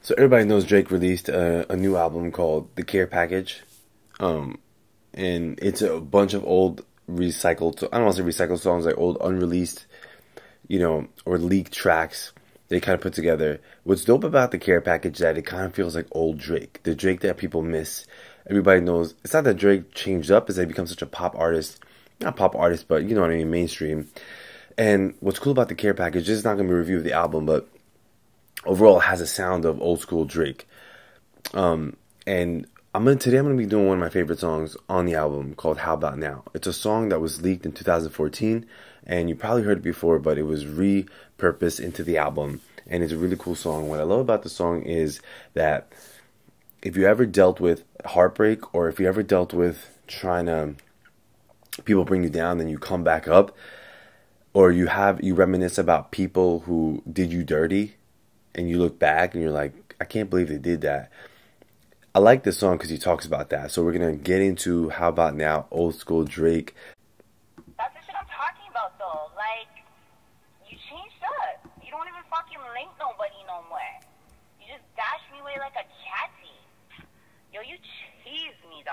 So everybody knows Drake released a new album called The Care Package, and it's a bunch of old recycled. I don't want to say recycled songs, like old unreleased, or leaked tracks. They kind of put together. What's dope about The Care Package is that it kind of feels like old Drake, the Drake that people miss. Everybody knows it's not that Drake changed up; it's that he become such a pop artist, not pop artist, but you know what I mean, mainstream. And what's cool about The Care Package, this is not going to be a review of the album, but overall it has a sound of old school Drake. And today I'm gonna be doing one of my favorite songs on the album called How About Now. It's a song that was leaked in 2014, and you probably heard it before, but it was repurposed into the album, and it's a really cool song. What I love about the song is that if you ever dealt with heartbreak, or if you ever dealt with trying to people bring you down, then you come back up, or you reminisce about people who did you dirty, and you look back and you're like, I can't believe they did that. I like this song because he talks about that. So we're going to get into How About Now, old school Drake. That's the shit I'm talking about, though. Like, you changed up. You don't even fucking link nobody no more. You just dash me away like a catty. Yo, you cheese me,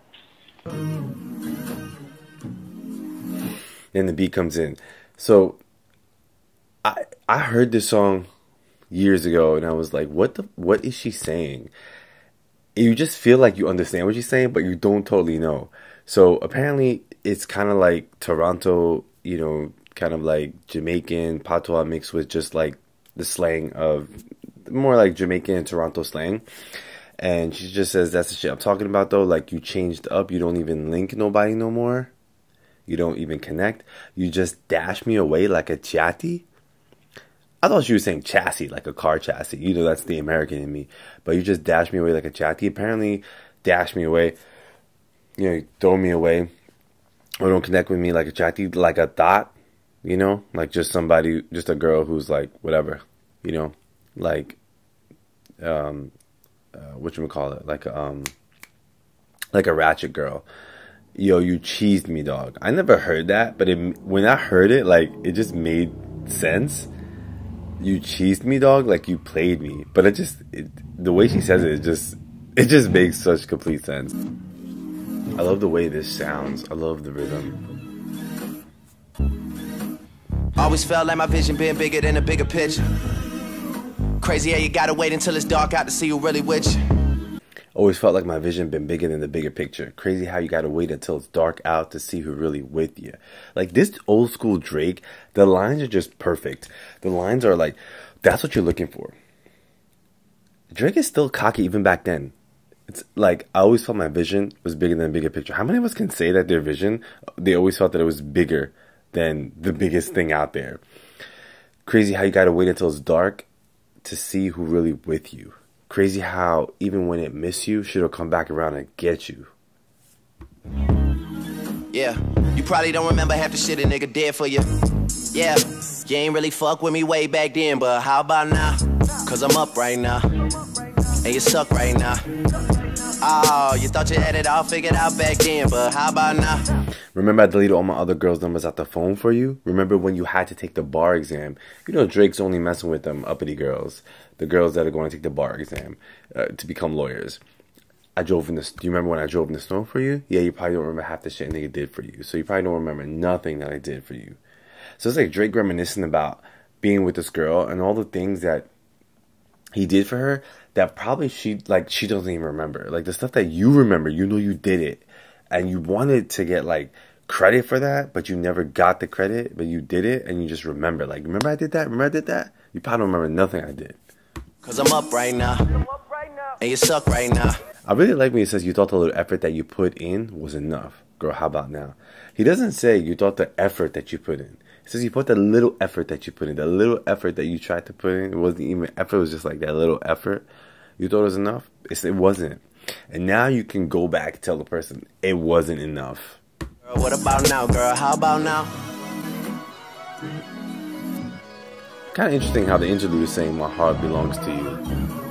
dog. Then the beat comes in. So I heard this song years ago, and I was like, what is she saying? You just feel like you understand what she's saying, but you don't totally know. So apparently it's kind of like Toronto, kind of like Jamaican patois mixed with just like the slang of more like Jamaican and Toronto slang. And she just says, that's the shit I'm talking about though. Like, you changed up. You don't even link nobody no more. You don't even connect. You just dash me away like a chatty. I thought she was saying chassis, like a car chassis. That's the American in me. But you just dash me away like a chatty. Apparently, dash me away. You throw me away. Or don't connect with me like a chatty, like a thought. Like just somebody, just a girl who's like, whatever. Like, whatchamacallit? Like a ratchet girl. Yo, you cheesed me, dog. I never heard that, but when I heard it, like, it just made sense. You cheesed me, dog, like you played me. But the way she says it just makes such complete sense. I love the way this sounds. I love the rhythm. Always felt like my vision being bigger than a bigger picture. Crazy how you gotta wait until it's dark out to see who really with you. Always felt like my vision been bigger than the bigger picture. Crazy how you gotta wait until it's dark out to see who really with you. Like, this old school Drake, the lines are just perfect. The lines are like, that's what you're looking for. Drake is still cocky even back then. It's like, I always felt my vision was bigger than the bigger picture. How many of us can say that their vision, they always felt that it was bigger than the biggest thing out there? Crazy how you gotta wait until it's dark to see who really with you. Crazy how even when it miss you, shit'll come back around and get you. Yeah, you probably don't remember half the shit a nigga did for you. Yeah, you ain't really fuck with me way back then, but how about now? Cause I'm up right now, and you suck right now. Oh, you thought you had it all figured out back then, but how about now? Remember, I deleted all my other girls' numbers out the phone for you? Remember when you had to take the bar exam? Drake's only messing with them uppity girls. The girls that are going to take the bar exam to become lawyers. Do you remember when I drove in the snow for you? Yeah, you probably don't remember half the shit a nigga did for you. So you probably don't remember nothing that I did for you. So it's like Drake reminiscing about being with this girl and all the things that he did for her that probably she doesn't even remember. Like, the stuff that you remember, you did it. And you wanted to get, like, credit for that, but you never got the credit, but you did it, and you just remember. Like, remember I did that? Remember I did that? You probably don't remember nothing I did. Cause I'm up right now, and you suck right now. I really like when he says you thought the little effort that you put in was enough. Girl, how about now? He doesn't say you thought the effort that you put in. He says you put the little effort that you put in. The little effort that you tried to put in, it wasn't even effort. It was just like that little effort. You thought it was enough? It wasn't. And now you can go back and tell the person it wasn't enough. Girl, what about now, girl? How about now? Kind of interesting how the interlude is saying my heart belongs to you.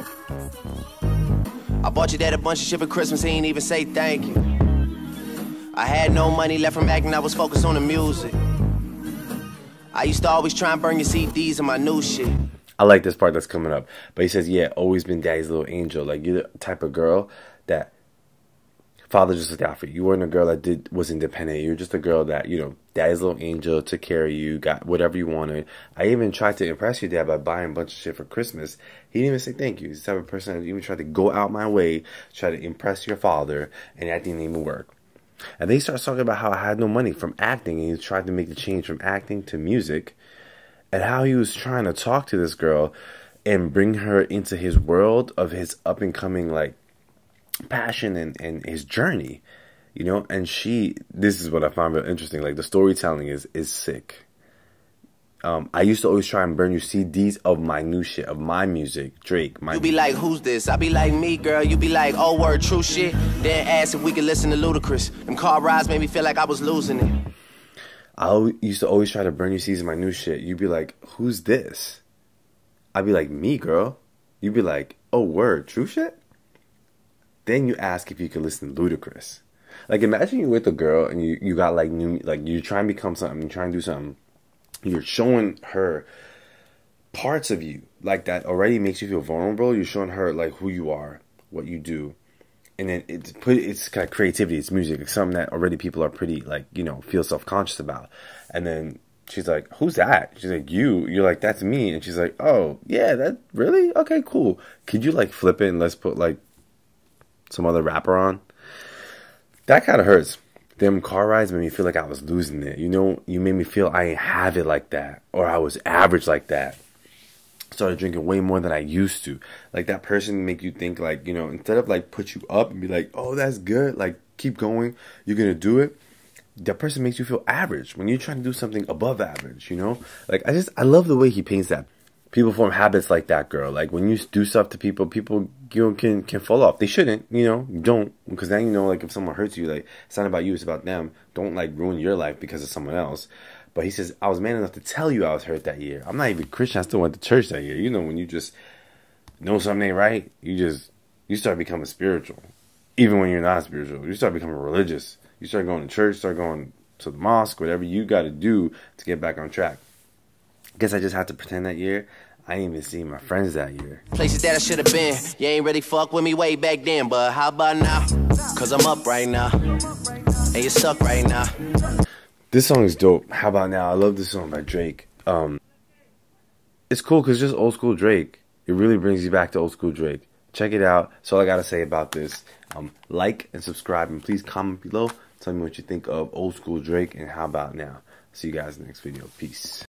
I bought your dad a bunch of shit for Christmas, he ain't even say thank you. I had no money left from acting, I was focused on the music. I used to always try and burn your CDs and my new shit. I like this part that's coming up. But he says, yeah, always been daddy's little angel. Like, you're the type of girl that father just looked out for you. You weren't a girl that was independent. You were just a girl that, you know, daddy's little angel, took care of you, got whatever you wanted. I even tried to impress your dad by buying a bunch of shit for Christmas. He didn't even say thank you. He's the type of person that even tried to go out my way, try to impress your father, and that didn't even work. And then he starts talking about how I had no money from acting, and he tried to make the change from acting to music, and how he was trying to talk to this girl and bring her into his world of his up-and-coming, like, passion and his journey, you know. And this is what I found real interesting. Like, the storytelling is sick. I used to always try and burn you CDs of my new shit, of my music, Drake. You be like, who's this? I be like, me, girl. You be like, oh, word, true shit. Then ask if we could listen to Ludacris. Them car rides made me feel like I was losing it. I used to always try to burn you CDs of my new shit. You be like, who's this? I'd be like, me, girl. You be like, oh, word, true shit. Then you ask if you could listen to Ludacris. Like, imagine you're with a girl and you got like new, like, you try and become something, you try and do something. You're showing her parts of you like that already makes you feel vulnerable. You're showing her like who you are, what you do, and then it's kind of creativity. It's music. It's something that already people are pretty, like, you know, feel self-conscious about. And then she's like, "Who's that?" She's like, "You." You're like, "That's me." And she's like, "Oh yeah, that really? Okay, cool. Could you like flip it and let's put like some other rapper on?" That kind of hurts. Them car rides made me feel like I was losing it. You know, you made me feel I ain't have it like that, or I was average like that. Started drinking way more than I used to. Like, that person make you think, like, you know, instead of like put you up and be like, oh, that's good, like, keep going, you're gonna do it. That person makes you feel average when you're trying to do something above average, you know? Like, I love the way he paints that. People form habits like that, girl. Like, when you do stuff to people, you know, can fall off. They shouldn't, you know. Don't, because then, you know, like, if someone hurts you, like, it's not about you, it's about them. Don't, like, ruin your life because of someone else. But he says, I was man enough to tell you I was hurt that year. I'm not even Christian. I still went to church that year. You know, when you just know something ain't right, you start becoming spiritual. Even when you're not spiritual, you start becoming religious. You start going to church, start going to the mosque, whatever you got to do to get back on track. I guess I just had to pretend that year. I ain't even seen my friends that year. Places that I should have been. You ain't really fuck with me way back then, but how about now? Cause I'm up right now. And you suck right now. This song is dope. How about now? I love this song by Drake. It's cool because it's just old school Drake. It really brings you back to old school Drake. Check it out. That's all I gotta say about this. Like and subscribe, and please comment below. Tell me what you think of old school Drake and how about now. See you guys in the next video. Peace.